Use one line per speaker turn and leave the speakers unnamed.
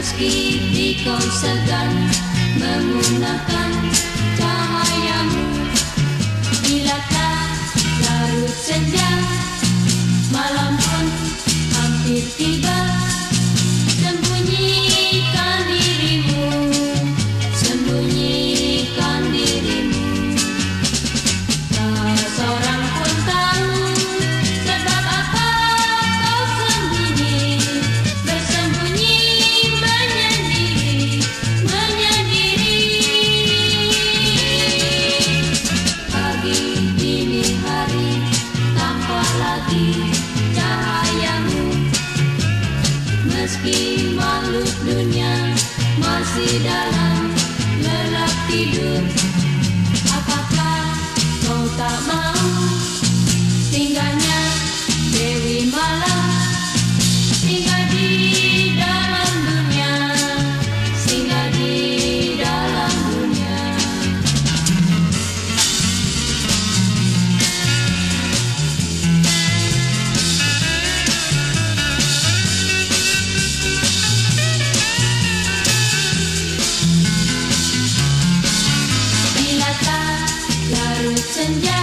meski engkau segan menggunakan cahayamu. Bila tak larut senja, malam pun hampir tiba. Sembunyikan dirimu, sembunyikan dirimu. Tak seorang pun tahu sebab apa kau sembunyi, bersembunyi, menyendiri, menyendiri. Pagi dini hari tampak lagi cahayamu, meski makhluk dunia masih dalam lelap tidur. Apakah kau tak mau tinggalnya Dewi Malam, singgah di dalam dunia, singgah di dalam dunia. Bila tak larut senja,